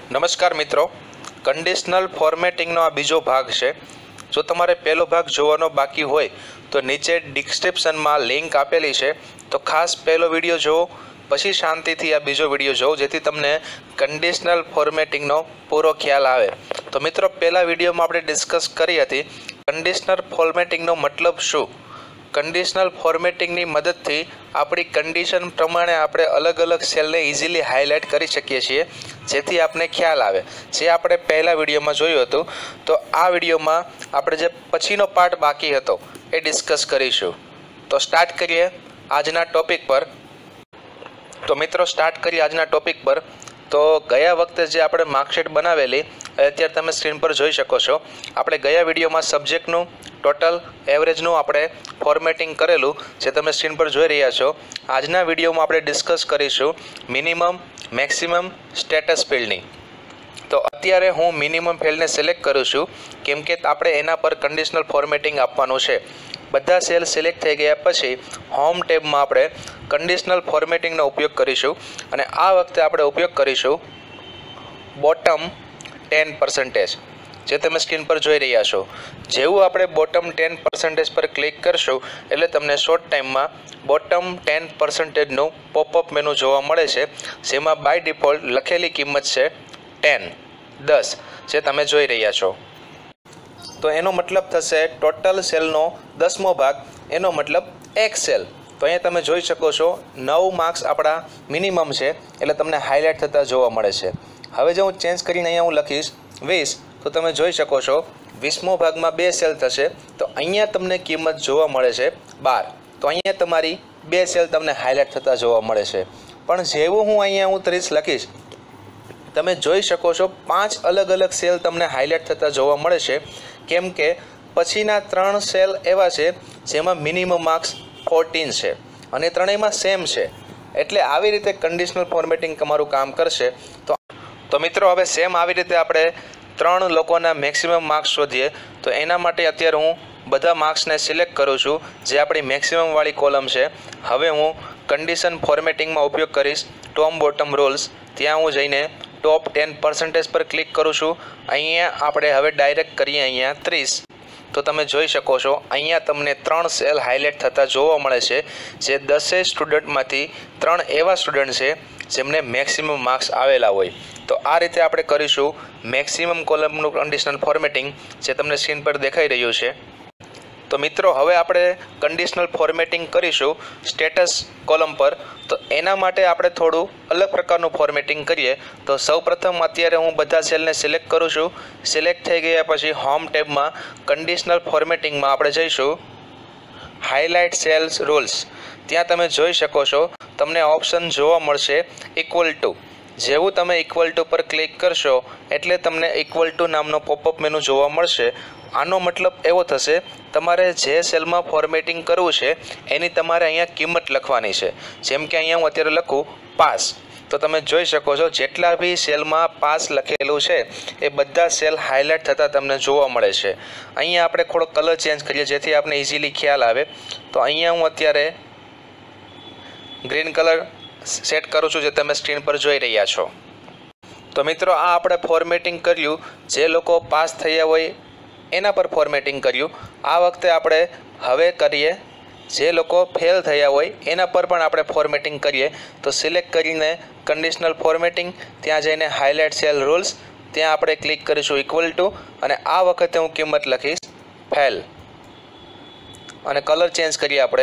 નમસ્કાર મિત્રો, કન્ડિશનલ ફોર્મેટિંગનો આ બીજો ભાગ છે. જો તમારે પહેલો ભાગ જોવાનો બાકી હોય તો નીચે ડિસ્ક્રિપ્શનમાં લિંક આપેલી છે, તો ખાસ પહેલો વિડીયો જુઓ, પછી શાંતિથી આ બીજો વિડીયો જુઓ, જેથી તમને કન્ડિશનલ ફોર્મેટિંગનો પૂરો ખ્યાલ આવે. તો મિત્રો, પહેલા વિડીયોમાં આપણે ડિસ્કસ કરી હતી કન્ડિશનલ ફોર્મેટિંગનો મતલબ શું. કન્ડિશનલ ફોર્મેટિંગની મદદથી આપણી કન્ડિશન પ્રમાણે આપણે અલગ અલગ સેલને ઇઝીલી હાઇલાઇટ કરી શકીએ છીએ, જેથી આપને ખ્યાલ આવે. જે આપણે પહેલા વિડીયોમાં જોયું હતું, તો આ વિડીયોમાં આપણે જે પછીનો પાર્ટ બાકી હતો એ ડિસ્કસ કરીશું. તો સ્ટાર્ટ કરીએ આજના ટોપિક પર. તો મિત્રો, સ્ટાર્ટ કરીએ આજના ટોપિક પર. તો ગયા વખતે જે આપણે માર્કશીટ બનાવેલી અત્યારે તમે સ્ક્રીન પર જોઈ શકો છો. આપણે ગયા વિડીયોમાં સબ્જેક્ટનું, ટોટલ, એવરેજનું આપણે ફોર્મેટિંગ કરેલું, જે તમે સ્ક્રીન પર જોઈ રહ્યા છો. આજના વિડીયોમાં આપણે ડિસ્કસ કરીશું મિનિમમ, મેક્સિમમ, સ્ટેટસ ફિલ્ડની. તો અત્યારે હું મિનિમમ ફિલ્ડને સિલેક્ટ કરું છું, કેમ કે આપણે એના પર કન્ડિશનલ ફોર્મેટિંગ આપવાનું છે. બધા સેલ સિલેક્ટ થઈ ગયા પછી હોમ ટેબમાં આપણે કન્ડિશનલ ફોર્મેટિંગનો ઉપયોગ કરીશું, અને આ વખતે આપણે ઉપયોગ કરીશું બોટમ 10%, જે તમે સ્ક્રીન પર જોઈ રહ્યા છો. જેવું આપણે બોટમ 10% પર ક્લિક કરશું એટલે તમને શોર્ટ ટાઈમમાં બોટમ 10%નું પોપઅપ મેનુ જોવા મળે છે, જેમાં બાય ડિફોલ્ટ લખેલી કિંમત છે 10, જે તમે જોઈ રહ્યા છો. તો એનો મતલબ થશે ટોટલ સેલનો 10મો ભાગ, એનો મતલબ એક સેલ. તો અહીંયા તમે જોઈ શકો છો 9 માર્ક્સ આપણા મિનિમમ છે, એટલે તમને હાઇલાઇટ થતા જોવા મળે છે. હવે જો હું ચેન્જ કરીને અહીંયા હું લખીશ 20, તો તમે જોઈ શકો છો 20મો ભાગમાં 2 સેલ થશે, તો અહીંયા તમને કિંમત જોવા મળે છે 12. તો અહીંયા તમારી 2 સેલ તમને હાઇલાઇટ થતા જોવા મળે છે. પણ જેવું હું અહીંયા 30 લખીશ, તમે જોઈ શકો છો 5 અલગ અલગ સેલ તમને હાઇલાઇટ થતા જોવા મળે છે, કેમ કે પછીના 3 સેલ એવા છે જેમાં મિનિમમ માર્ક્સ 14 છે, અને ત્રણેયમાં સેમ છે. એટલે આવી રીતે કન્ડિશનલ ફોર્મેટિંગ તમારું કામ કરશે. તો મિત્રો, હવે સેમ આવી રીતે આપણે 3 લોકોના મેક્સિમમ માર્ક્સ શોધીએ. તો એના માટે અત્યારે હું બધા માર્ક્સને સિલેક્ટ કરું છું, જે આપણી મેક્સિમમવાળી કોલમ છે. હવે હું કન્ડિશન ફોર્મેટિંગમાં ઉપયોગ કરીશ ટોપ બોટમ રૂલ્સ. ત્યાં હું જઈને ટોપ 10% પર ક્લિક કરું છું. અહીંયા આપણે હવે ડાયરેક્ટ કરીએ અહીંયા 30. તો તમે જોઈ શકો છો અહીંયા તમને 3 સેલ હાઇલાઇટ થતા જોવા મળે છે, જે 10 સ્ટુડન્ટમાંથી 3 એવા સ્ટુડન્ટ છે જેમને મેક્સિમમ માર્ક્સ આવેલા હોય. તો આ રીતે આપણે કરીશું મેક્સિમમ કોલમનું કન્ડિશનલ ફોર્મેટિંગ, જે તમને સ્ક્રીન પર દેખાઈ રહ્યું છે. તો મિત્રો, હવે આપણે કન્ડિશનલ ફોર્મેટિંગ કરીશું સ્ટેટસ કોલમ પર. તો એના માટે આપણે થોડું અલગ પ્રકારનું ફોર્મેટિંગ કરીએ. તો સૌપ્રથમ અત્યારે હું બધા સેલને સિલેક્ટ કરું છું. સિલેક્ટ થઈ ગયા પછી હોમ ટેબમાં કન્ડિશનલ ફોર્મેટિંગમાં આપણે જઈશું હાઇલાઇટ સેલ્સ રૂલ્સ. ત્યાં તમે જોઈ શકો છો તમને ઓપ્શન જોવા મળશે ઇક્વલ ટુ. જેવું તમે ઇક્વલ ટુ પર ક્લિક કરશો એટલે તમને ઇક્વલ ટુ નામનો પોપઅપ મેનુ જોવા મળશે. આનો મતલબ એવો થશે, તમારે જે સેલમાં ફોર્મેટિંગ કરવું છે એની તમારે અહીંયા કિંમત લખવાની છે. જેમ કે અહીંયા હું અત્યારે લખું પાસ. તો તમે જોઈ શકો છો જેટલા બી સેલમાં પાસ લખેલું છે એ બધા સેલ હાઇલાઇટ થતાં તમને જોવા મળે છે. અહીંયા આપણે થોડો કલર ચેન્જ કરીએ, જેથી આપણે ઇઝીલી ખ્યાલ આવે. તો અહીંયા હું અત્યારે ગ્રીન કલર સેટ કરું છું, જે તમે સ્ક્રીન પર જોઈ રહ્યા છો. તો મિત્રો, આ આપણે ફોર્મેટિંગ કર્યું જે લોકો પાસ થયા હોય એના પર ફોર્મેટિંગ કર્યું. આ વખતે આપણે હવે કરીએ જે લોકો ફેલ થયા હોય એના પર પણ આપણે ફોર્મેટિંગ કરીએ. તો સિલેક્ટ કરીને કન્ડિશનલ ફોર્મેટિંગ, ત્યાં જઈને હાઇલાઇટ સેલ રૂલ્સ, ત્યાં આપણે ક્લિક કરીશું ઇક્વલ ટુ, અને આ વખતે હું કિંમત લખીશ ફેલ, અને કલર ચેન્જ કરીએ આપણે.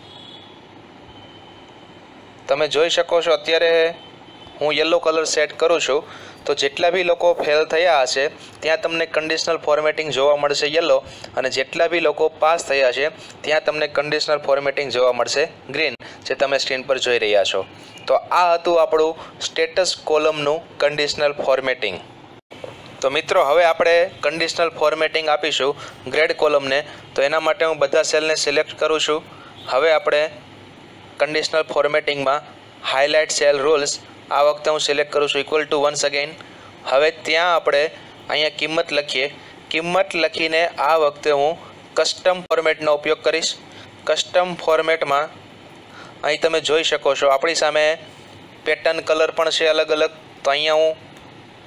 તમે જોઈ શકો છો અત્યારે હું યલો કલર સેટ કરું છું. તો જેટલા બી લોકો ફેલ થયા હશે ત્યાં તમને કન્ડિશનલ ફોર્મેટિંગ જોવા મળશે યલો, અને જેટલા બી લોકો પાસ થયા છે ત્યાં તમને કન્ડિશનલ ફોર્મેટિંગ જોવા મળશે ગ્રીન, જે તમે સ્ક્રીન પર જોઈ રહ્યા છો. તો આ હતું આપણું સ્ટેટસ કોલમનું કન્ડિશનલ ફોર્મેટિંગ. તો મિત્રો, હવે આપણે કન્ડિશનલ ફોર્મેટિંગ આપીશું ગ્રેડ કોલમને. તો એના માટે હું બધા સેલને સિલેક્ટ કરું છું. હવે આપણે કન્ડિશનલ ફોર્મેટિંગમાં હાઇલાઇટ સેલ રૂલ્સ, આ વખતે હું સિલેક્ટ કરું છું ઇક્વલ ટુ વન્સ અગેન. હવે ત્યાં આપણે અહીંયા કિંમત લખીએ. કિંમત લખીને આ વખતે હું કસ્ટમ ફોર્મેટનો ઉપયોગ કરીશ. કસ્ટમ ફોર્મેટમાં અહીં તમે જોઈ શકો છો આપણી સામે પેટર્ન કલર પણ છે અલગ અલગ. તો અહીંયા હું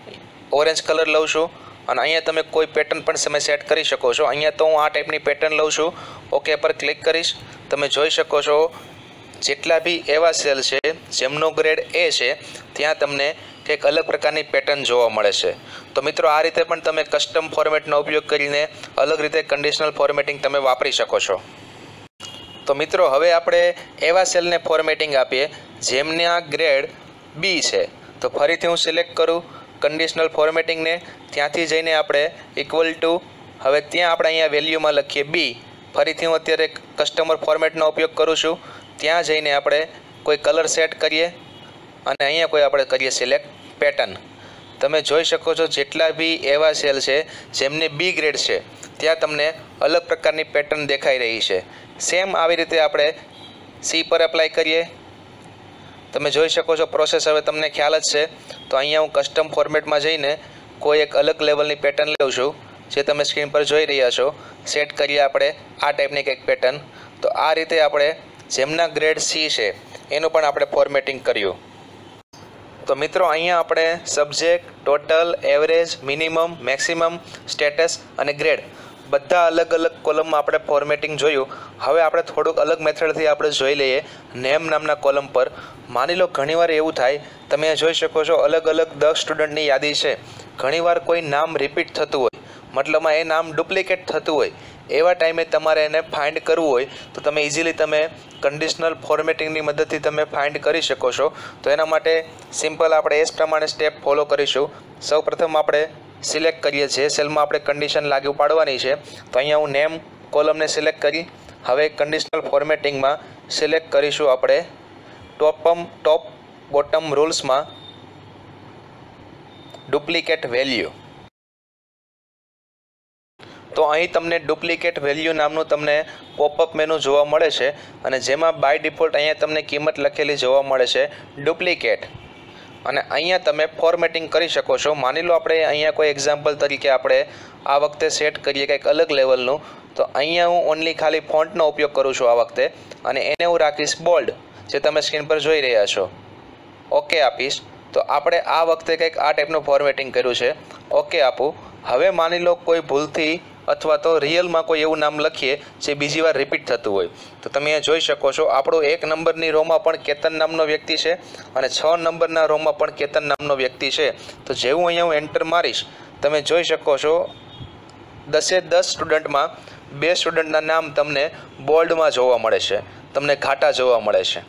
ઓરેન્જ કલર લઉં છું અને અહીંયા તમે કોઈ પેટર્ન પણ તમે સેટ કરી શકો છો. અહીંયા તો હું આ ટાઈપની પેટર્ન લઉં છું. ઓકે પર ક્લિક કરીશ. તમે જોઈ શકો છો જેટલા બી એવા સેલ છે જેમનો ગ્રેડ એ છે ત્યાં તમને કંઈક અલગ પ્રકારની પેટર્ન જોવા મળે છે. તો મિત્રો આ રીતે પણ તમે કસ્ટમ ફોર્મેટનો ઉપયોગ કરીને અલગ રીતે કન્ડિશનલ ફોર્મેટિંગ તમે વાપરી શકો છો. તો મિત્રો હવે આપણે એવા સેલને ફોર્મેટિંગ આપીએ જેમના ગ્રેડ બી છે. તો ફરીથી હું સિલેક્ટ કરું કન્ડિશનલ ફોર્મેટિંગને, ત્યાંથી જઈને આપણે ઇક્વલ ટુ, હવે ત્યાં આપણે અહીંયા વેલ્યુમાં લખીએ બી. ફરીથી હું અત્યારે કસ્ટમર ફોર્મેટનો ઉપયોગ કરું છું. ત્યાં જઈને આપણે કોઈ કલર સેટ કરીએ અને અહીંયા કોઈ આપણે કરીએ સિલેક્ટ પેટર્ન. તમે જોઈ શકો છો જેટલા બી એવા સેલ છે જેમને બી ગ્રેડ છે ત્યાં તમને અલગ પ્રકારની પેટર્ન દેખાઈ રહી છે. સેમ આવી રીતે આપણે સી પર એપ્લાય કરીએ. તમે જોઈ શકો છો પ્રોસેસ હવે તમને ખ્યાલ જ છે. તો અહીંયા હું કસ્ટમ ફોર્મેટમાં જઈને કોઈ એક અલગ લેવલની પેટર્ન લઉં છું જે તમે સ્ક્રીન પર જોઈ રહ્યા છો. સેટ કરીએ આપણે આ ટાઈપની કંઈક પેટર્ન. તો આ રીતે આપણે જેમના ગ્રેડ સી છે એનું પણ આપણે ફોર્મેટિંગ કર્યું. તો મિત્રો અહીંયા આપણે subject, total, average, minimum, maximum, status અને ગ્રેડ બધા અલગ અલગ કોલમમાં આપણે ફોર્મેટિંગ જોયું. હવે આપણે થોડુંક અલગ મેથડથી આપણે જોઈ લઈએ નેમ નામના કોલમ પર. માની લો ઘણીવાર એવું થાય, તમે જોઈ શકો છો અલગ અલગ 10 સ્ટુડન્ટની યાદી છે. ઘણીવાર કોઈ નામ રિપીટ થતું હોય, મતલબમાં એ નામ ડુપ્લિકેટ થતું હોય, એવા ટાઈમે તમારે એને ફાઇન્ડ કરવું હોય તો તમે ઇઝીલી તમે કન્ડિશનલ ફોર્મેટિંગની મદદથી તમે ફાઇન્ડ કરી શકો છો. તો એના માટે સિમ્પલ આપણે એ જ પ્રમાણે સ્ટેપ ફોલો કરીશું. સૌપ્રથમ આપણે સિલેક્ટ કરીએ જે સેલમાં આપણે કન્ડિશન લાગુ પાડવાની છે. તો અહીંયા હું નેમ કોલમને સિલેક્ટ કરી હવે કન્ડિશનલ ફોર્મેટિંગમાં સિલેક્ટ કરીશું આપણે ટોપ બોટમ રૂલ્સમાં ડુપ્લિકેટ વેલ્યુ. તો અહીં તમને ડુપ્લિકેટ વેલ્યુ નામનું તમને પોપઅપ મેનુ જોવા મળે છે અને જેમાં બાય ડિફોલ્ટ અહીંયા તમને કિંમત લખેલી જોવા મળે છે ડુપ્લિકેટ. અને અહીંયા તમે ફોર્મેટિંગ કરી શકો છો. માની લો આપણે અહીંયા કોઈ એક્ઝામ્પલ તરીકે આપણે આ વખતે સેટ કરીએ કંઈક અલગ લેવલનું. તો અહીંયા હું ઓનલી ખાલી ફોન્ટનો ઉપયોગ કરું છું આ વખતે અને એને હું રાખીશ બોલ્ડ, જે તમે સ્ક્રીન પર જોઈ રહ્યા છો. ઓકે આપીશ. તો આપણે આ વખતે કંઈક આ ટાઈપનું ફોર્મેટિંગ કર્યું છે. ઓકે આપું. હવે માની લો કોઈ ભૂલથી અથવા તો રિયલમાં કોઈ એવું નામ લખીએ જે બીજી વાર રિપીટ થતું હોય. તો તમે અહીંયા જોઈ શકો છો આપણો 1 નંબરની રોમાં પણ કેતન નામનો વ્યક્તિ છે અને 6 નંબરના રોમાં પણ કેતન નામનો વ્યક્તિ છે. તો જેવું અહીંયા હું એન્ટર મારીશ તમે જોઈ શકો છો 10 સ્ટુડન્ટમાં 2 સ્ટુડન્ટના નામ તમને બોલ્ડમાં જોવા મળે છે, તમને ઘાટા જોવા મળે છે.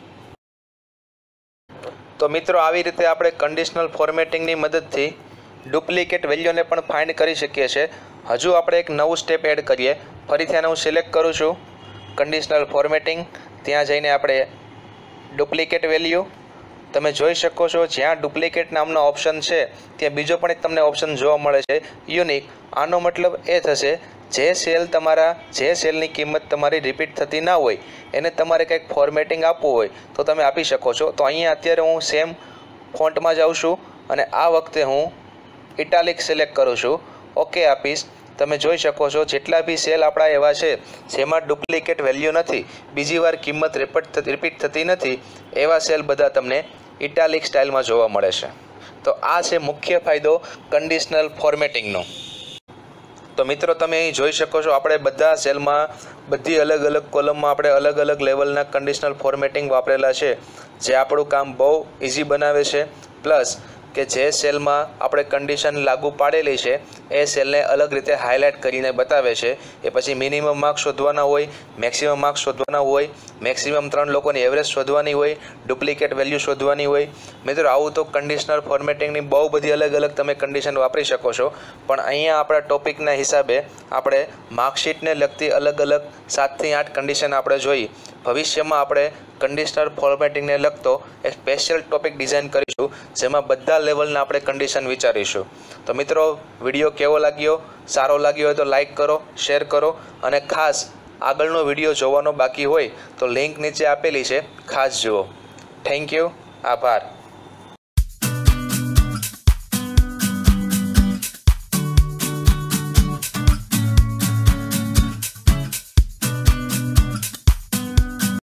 તો મિત્રો આવી રીતે આપણે કન્ડિશનલ ફોર્મેટિંગની મદદથી ડુપ્લિકેટ વેલ્યુને પણ ફાઇન્ડ કરી શકીએ છીએ. હજુ આપણે એક નવું સ્ટેપ એડ કરીએ. ફરીથી આને હું સિલેક્ટ કરું છું કન્ડિશનલ ફોર્મેટિંગ, ત્યાં જઈને આપણે ડુપ્લિકેટ વેલ્યુ. તમે જોઈ શકો છો જ્યાં ડુપ્લિકેટ નામનો ઓપ્શન છે ત્યાં બીજો પણ એક તમને ઓપ્શન જોવા મળે છે યુનિક. આનો મતલબ એ થશે જે સેલની કિંમત તમારી રિપીટ થતી ના હોય એને તમારે કંઈક ફોર્મેટિંગ આપવું હોય તો તમે આપી શકો છો. તો અહીંયા અત્યારે હું સેમ ફોન્ટમાં જાઉં છું અને આ વખતે હું ઇટાલિક સિલેક્ટ કરું છું. ઓકે આપીશ. તમે જોઈ શકો છો જેટલા બી સેલ આપણા એવા છે જેમાં ડુપ્લિકેટ વેલ્યુ નથી, બીજી વાર કિંમત રિપીટ થતી નથી, એવા સેલ બધા તમને ઇટાલિક સ્ટાઇલમાં જોવા મળે છે. તો આ છે મુખ્ય ફાયદો કન્ડિશનલ ફોર્મેટિંગનો. તો મિત્રો તમે અહીં જોઈ શકો છો આપણે બધા સેલમાં બધી અલગ અલગ કોલમમાં આપણે અલગ અલગ લેવલના કન્ડિશનલ ફોર્મેટિંગ વાપરેલા છે, જે આપણું કામ બહુ ઇઝી બનાવે છે. પ્લસ કે જે સેલમાં આપણે કન્ડિશન લાગુ પાડેલી છે એ સેલને અલગ રીતે હાઇલાઇટ કરીને બતાવે છે. એ પછી મિનિમમ માર્ક્સ શોધવાના હોય, મેક્સિમમ માર્ક્સ શોધવાના હોય, મેક્સિમમ 3 લોકોની એવરેજ શોધવાની હોય, ડુપ્લિકેટ વેલ્યુ શોધવાની હોય. મિત્રો આવું તો કન્ડિશનલ ફોર્મેટિંગની બહુ બધી અલગ અલગ તમે કન્ડિશન વાપરી શકો છો. પણ અહીંયા આપણા ટોપિકના હિસાબે આપણે માર્કશીટને લગતી અલગ અલગ 7 થી 8 કન્ડિશન આપણે જોઈ. ભવિષ્યમાં આપણે કન્ડિશનલ ફોર્મેટિંગને લગતો એક સ્પેશિયલ ટોપિક ડિઝાઇન કરીશું જેમાં બધા લેવલના આપણે કન્ડિશન વિચારીશું. તો મિત્રો વિડીયો કેવો લાગ્યો? સારો લાગ્યો હોય તો લાઈક કરો, શેર કરો અને ખાસ આગળનો વિડીયો જોવાનો બાકી હોય તો લિંક નીચે આપેલી છે, ખાસ જુઓ. Thank you. આભાર.